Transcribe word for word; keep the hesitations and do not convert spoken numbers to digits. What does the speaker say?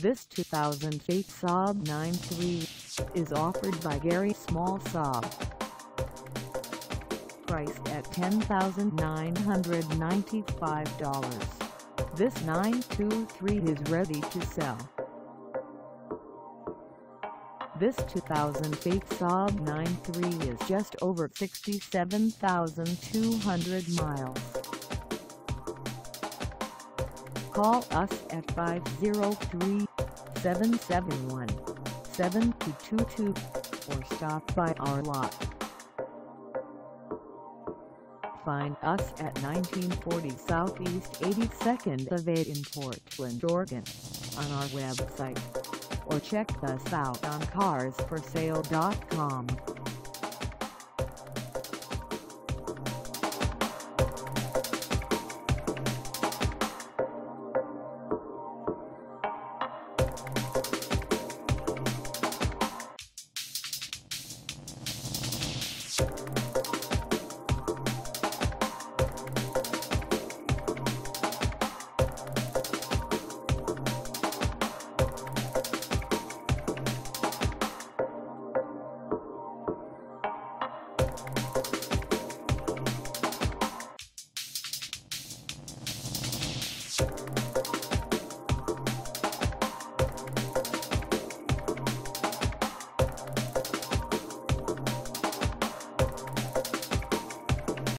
This two thousand eight Saab nine three is offered by GARRY Small Saab. Priced at ten thousand nine hundred ninety-five dollars, this nine two three is ready to sell. This two thousand eight Saab nine three is just over sixty-seven thousand two hundred miles. Call us at five oh three, seven seven one, seven two two two or stop by our lot. Find us at nineteen forty Southeast eighty-second Avenue in Portland, Oregon, on our website, or check us out on cars for sale dot com.